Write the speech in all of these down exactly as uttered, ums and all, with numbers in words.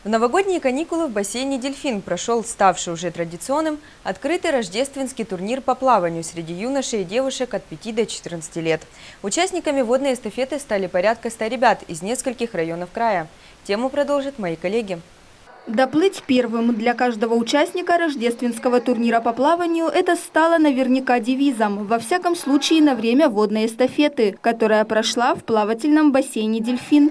В новогодние каникулы в бассейне «Дельфин» прошел ставший уже традиционным открытый рождественский турнир по плаванию среди юношей и девушек от пяти до четырнадцати лет. Участниками водной эстафеты стали порядка ста ребят из нескольких районов края. Тему продолжат мои коллеги. Доплыть первым для каждого участника рождественского турнира по плаванию это стало наверняка девизом, во всяком случае на время водной эстафеты, которая прошла в плавательном бассейне «Дельфин».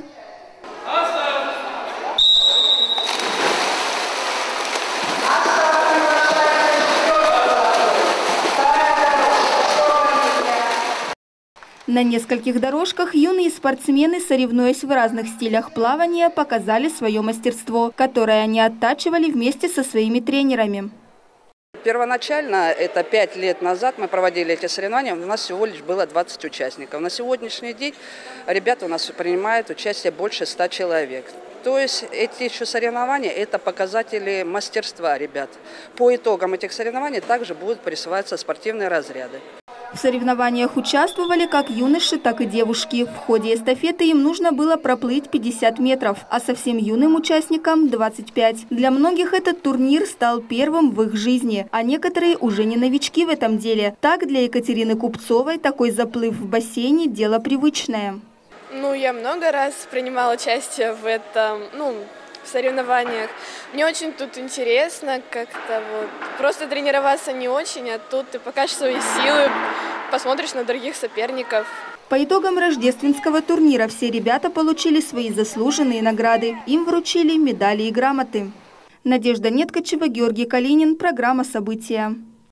На нескольких дорожках юные спортсмены, соревнуясь в разных стилях плавания, показали свое мастерство, которое они оттачивали вместе со своими тренерами. Первоначально, это пять лет назад, мы проводили эти соревнования, у нас всего лишь было двадцать участников. На сегодняшний день ребята у нас принимают участие больше ста человек. То есть эти еще соревнования – это показатели мастерства ребят. По итогам этих соревнований также будут присваиваться спортивные разряды. В соревнованиях участвовали как юноши, так и девушки. В ходе эстафеты им нужно было проплыть пятьдесят метров, а совсем юным участникам – двадцать пять. Для многих этот турнир стал первым в их жизни, а некоторые уже не новички в этом деле. Так, для Екатерины Купцовой такой заплыв в бассейне – дело привычное. Ну, я много раз принимала участие в этом, ну, в соревнованиях. Мне очень тут интересно как-то вот. Просто тренироваться не очень, а тут ты покажешь свои силы, посмотришь на других соперников. По итогам рождественского турнира все ребята получили свои заслуженные награды. Им вручили медали и грамоты. Надежда Неткачева, Георгий Калинин. Программа «События».